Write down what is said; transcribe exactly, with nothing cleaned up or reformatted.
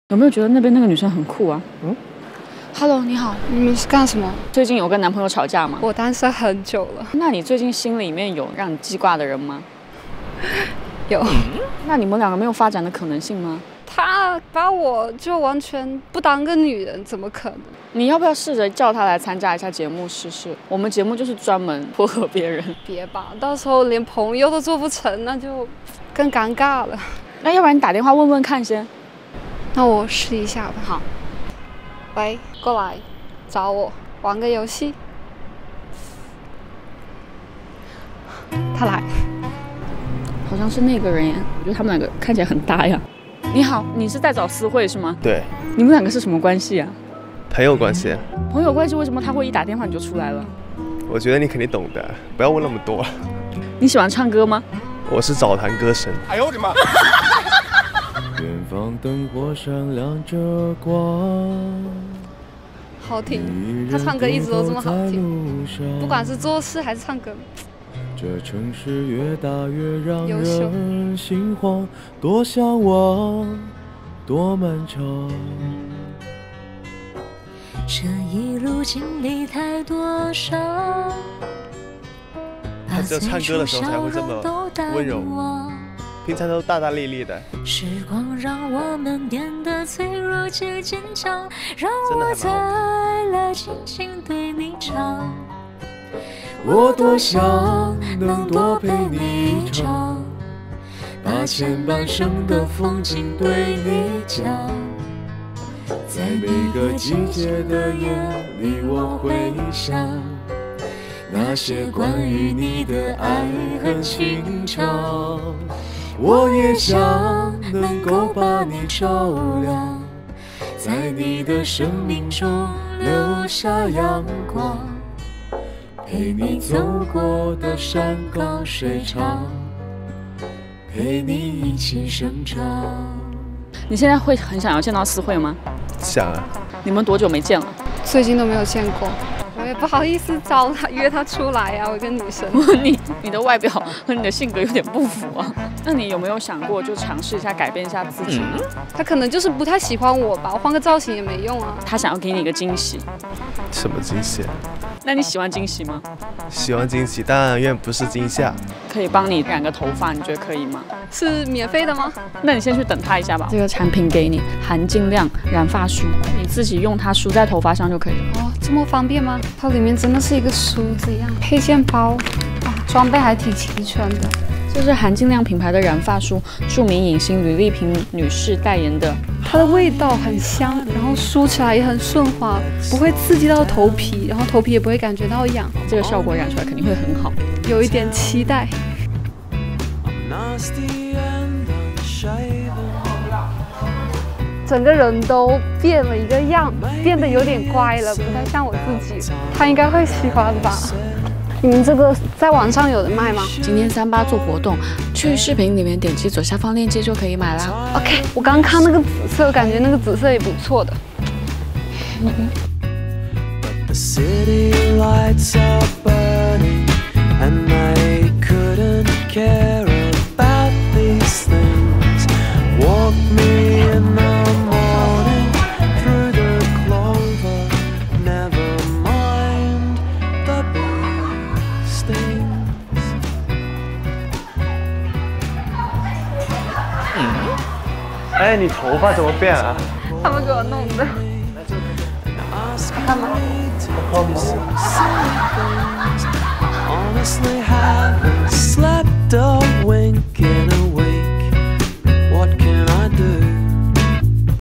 有没有觉得那边那个女生很酷啊？嗯 ，Hello， 你好， 你们是干什么？ 最近有跟男朋友吵架吗？ 我单身很久了。 那你最近心里面有让你记挂的人吗？ 有。 那你们两个没有发展的可能性吗？ 他把我就完全不当个女人，怎么可能？ 你要不要试着叫他来参加一下节目试试？我们节目就是专门撮合别人。 别吧，到时候连朋友都做不成，那就更尴尬了。 那要不然你打电话问问看先。 那我试一下吧。 好。 喂，过来找我玩个游戏。他来， 好像是那个人耶。我觉得他们两个看起来很搭呀。你好，你是在找私会是吗？ 对。 你们两个是什么关系啊？ 朋友关系。 朋友关系，为什么他会一打电话你就出来了？ 我觉得你肯定懂的，不要问那么多。 你喜欢唱歌吗？ 我是澡坛歌神。 哎呦我的妈！ 远方灯火闪亮着光， 好听，他唱歌一直都这么好听，不管是做事还是唱歌。 这城市越大越让人心慌，多向往，多漫长。 这一路经历太多伤， 他只有唱歌的时候才会这么温柔，平常都大大咧咧的。 时光让我们变得脆弱且坚强，让我再来轻轻对你唱。 我多想能多陪你一场，把前半生的风景对你讲。在每个季节的夜里，我会想那些关于你的爱恨情长。我也想能够把你照亮，在你的生命中留下阳光，陪你走过的山高水长，陪你一起生长。 你现在会很想要见到私会吗？ 想啊。 你们多久没见了？ 最近都没有见过。我也不好意思找他约他出来啊，我一个女生。 你你的外表和你的性格有点不符啊。那你有没有想过就尝试一下改变一下自己？嗯、 他可能就是不太喜欢我吧，我换个造型也没用啊。 他想要给你一个惊喜。 什么惊喜？ 那你喜欢惊喜吗？ 喜欢惊喜，但愿不是惊吓。 可以帮你染个头发，你觉得可以吗？ 是免费的吗？ 那你先去等他一下吧。这个产品给你，含净亮染发梳，你自己用它梳在头发上就可以了。 哦，这么方便吗？它里面真的是一个梳子一样，配件包啊，装备还挺齐全的。 这是含净亮品牌的染发梳，著名影星吕丽萍女士代言的。 它的味道很香，然后梳起来也很顺滑，不会刺激到头皮，然后头皮也不会感觉到痒。 这个效果染出来肯定会很好， 有一点期待。整个人都变了一个样，变得有点乖了，不太像我自己。他应该会喜欢吧？你们这个在网上有的卖吗？ 今天三八做活动，去视频里面点击左下方链接就可以买啦。 OK， 我刚看那个紫色，感觉那个紫色也不错的。嗯哎，你头发怎么变啊？ 他们给我弄的。看吗？ 好吗？